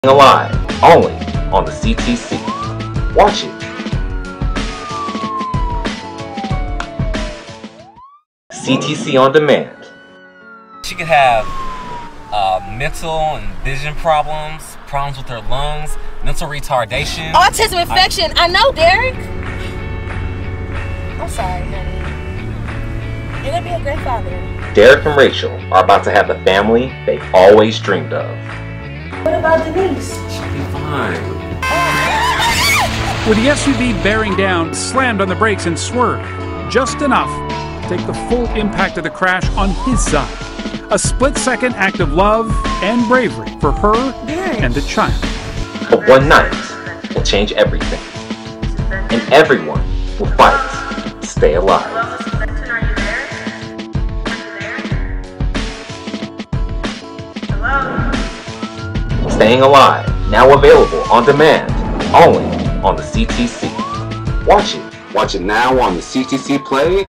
Alive, only on the CTC. Watch it. CTC on demand. She could have mental and vision problems, problems with her lungs, mental retardation. Autism infection. I know, Derek. I'm sorry, honey. You're gonna be a great father. Derek and Rachel are about to have the family they've always dreamed of. What about Denise? She'll be fine. With the SUV bearing down, slammed on the brakes and swerved just enough to take the full impact of the crash on his side. A split-second act of love and bravery for her and the child. But one night will change everything. And everyone will fight to stay alive. Staying Alive, now available on demand, only on the CTC. Watch it. Watch it now on the CTC Play.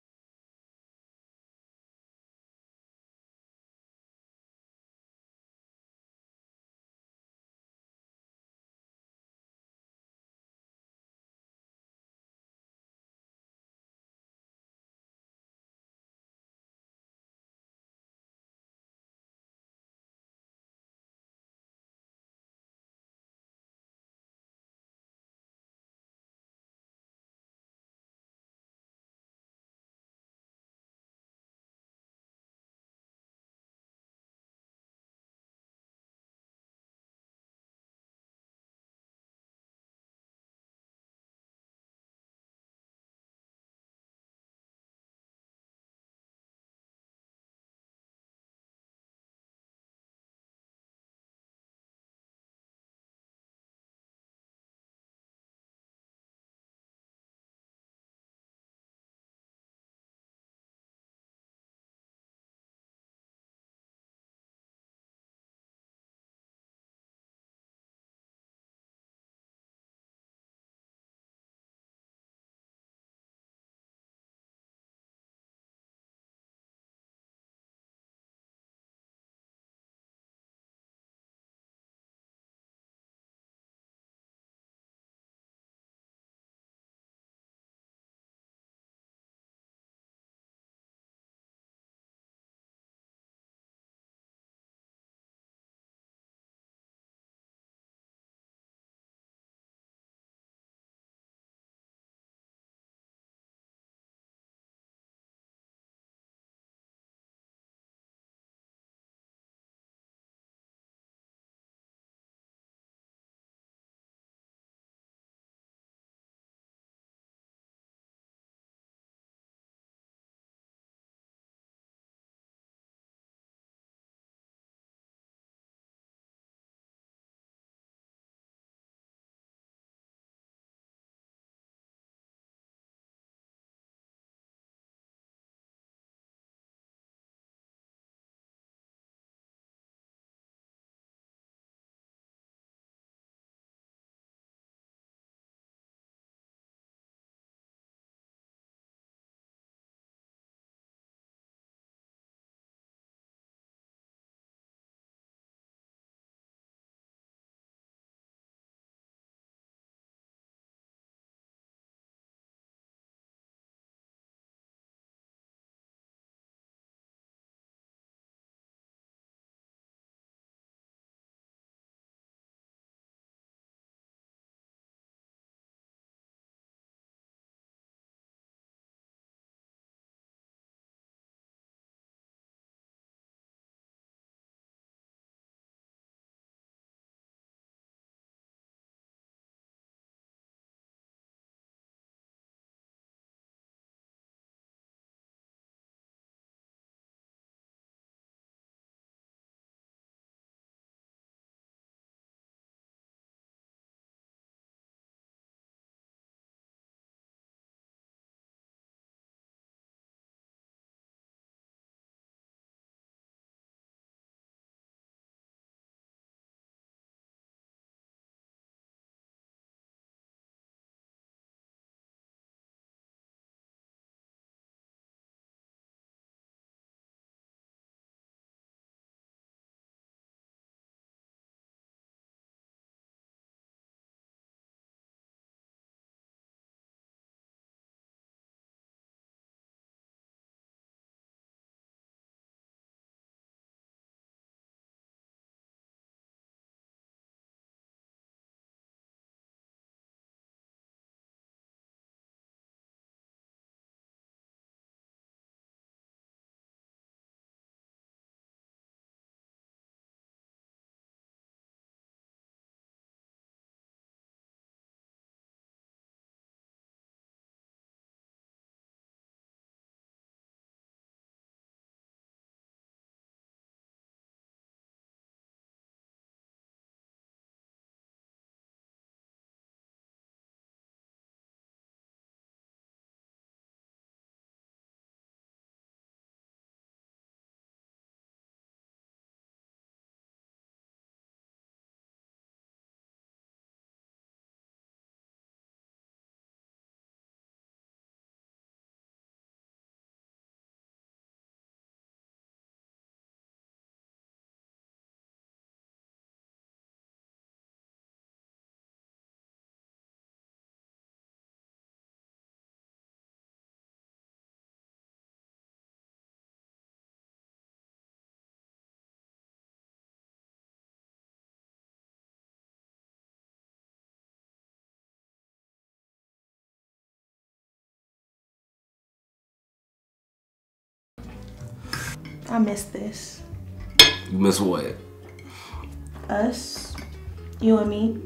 I miss this. You miss what? Us. You and me.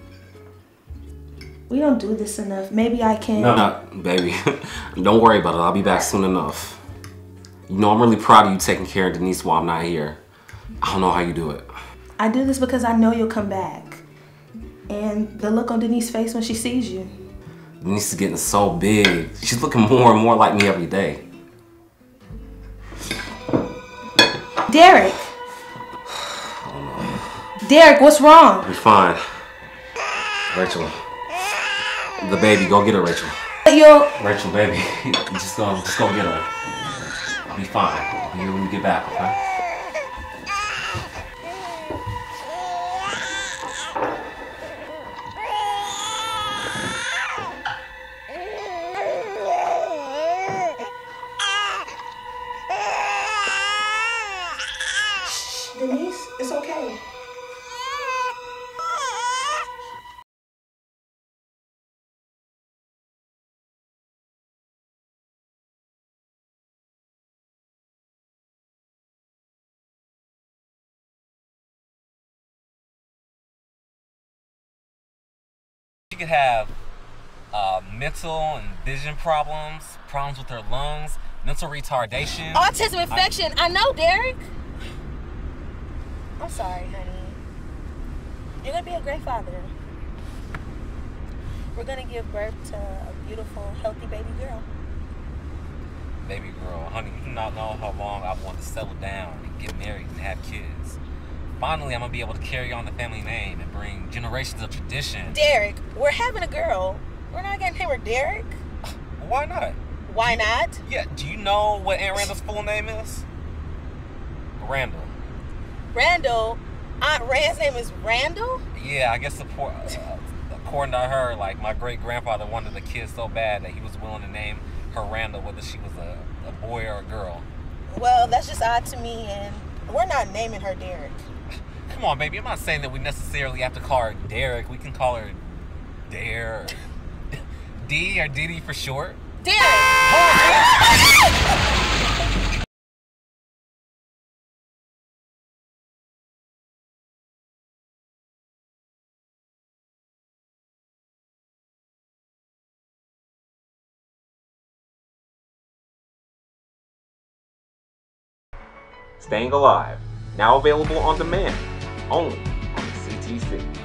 We don't do this enough. Maybe I can. No, baby. Don't worry about it. I'll be back soon enough. You know, I'm really proud of you taking care of Denise while I'm not here. I don't know how you do it. I do this because I know you'll come back. And the look on Denise's face when she sees you. Denise is getting so big. She's looking more and more like me every day. Derek! Derek, what's wrong? You're fine. Rachel. The baby, go get her, Rachel. Rachel, baby. just go get her. I'll be fine. I'll be here when you get back, okay? Denise, it's okay. She could have mental and vision problems with her lungs, mental retardation. Autism infection. I know, Derek. I'm sorry, honey. You're gonna be a great father. We're gonna give birth to a beautiful, healthy baby girl. Baby girl, honey, you do not know how long I want to settle down and get married and have kids. Finally, I'm gonna be able to carry on the family name and bring generations of tradition. Derek, we're having a girl. We're not gonna name her Derek. Why not? Why not? Yeah, do you know what Aunt Randall's full name is? Randall. Randall? Aunt Rand's name is Randall? Yeah, I guess according to her, like, my great-grandfather wanted a kid so bad that he was willing to name her Randall, whether she was a boy or a girl. Well, that's just odd to me, and we're not naming her Derek. Come on, baby. I'm not saying that we necessarily have to call her Derek. We can call her Dare, D or Diddy for short. Derek! Staying Alive, now available on demand, only on the CTC.